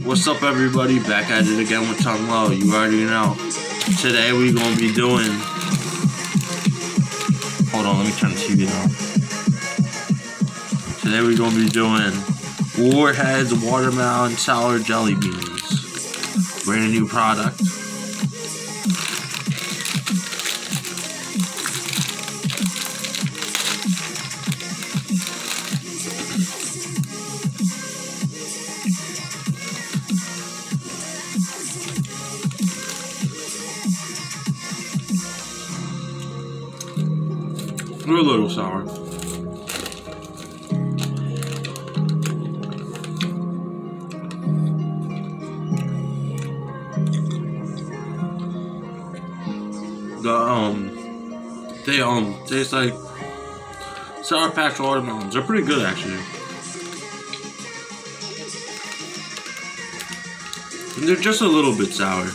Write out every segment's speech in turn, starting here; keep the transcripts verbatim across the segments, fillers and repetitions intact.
What's up, everybody? Back at it again with Tongue Low. You already know. Today we're gonna be doing. Hold on, let me turn the T V down. Today we're gonna be doing Warheads Watermelon Sour Jelly Beans. Brand new product. They're a little sour. The um, they um taste like Sour Patch watermelons. They're pretty good actually. And they're just a little bit sour.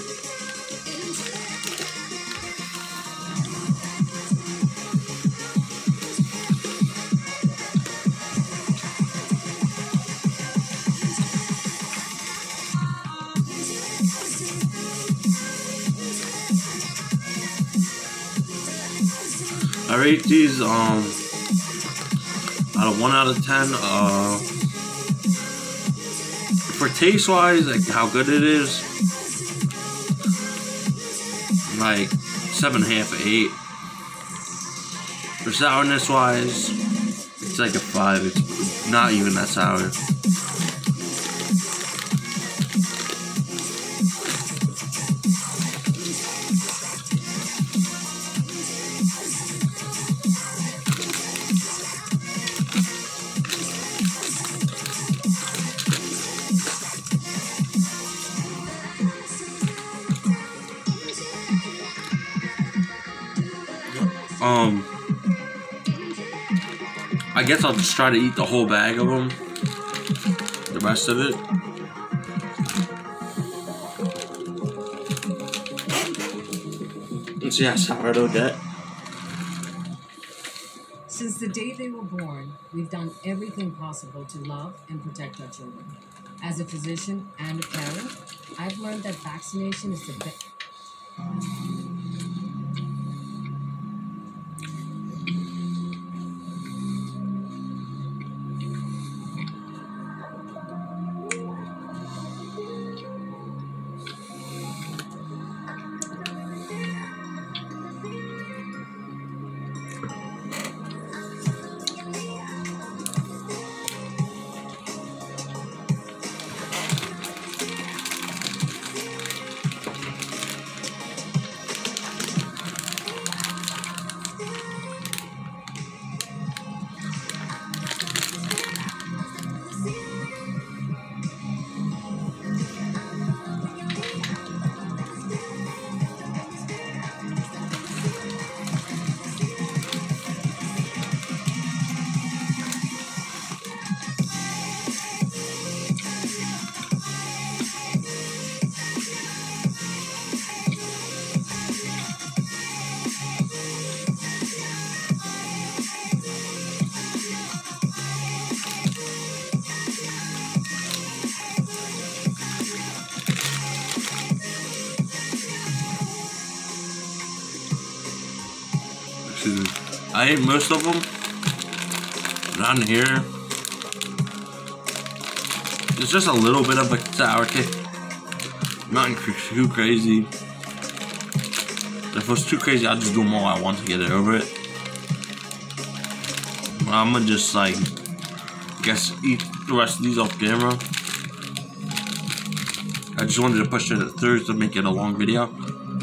I rate these um out of one out of ten. Uh, for taste wise, like how good it is, like seven and a half, eight. For sourness wise, it's like a five. It's not even that sour. Um, I guess I'll just try to eat the whole bag of them, the rest of it. Let's see how sour it'll get. Since the day they were born, we've done everything possible to love and protect our children. As a physician and a parent, I've learned that vaccination is the best. I ate most of them. Down here, it's just a little bit of a sour kick. Not too crazy. If it was too crazy, I'd just do them all at once to get it over it. But I'm gonna just like, guess eat the rest of these off camera. I just wanted to push it through to make it a long video.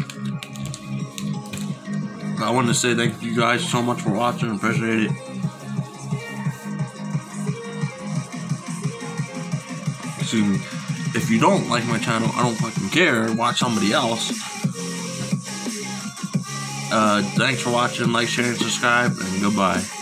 I want to say thank you guys so much for watching. Appreciate it. Excuse me. If you don't like my channel, I don't fucking care. Watch somebody else. Uh, thanks for watching. Like, share, and subscribe, and goodbye.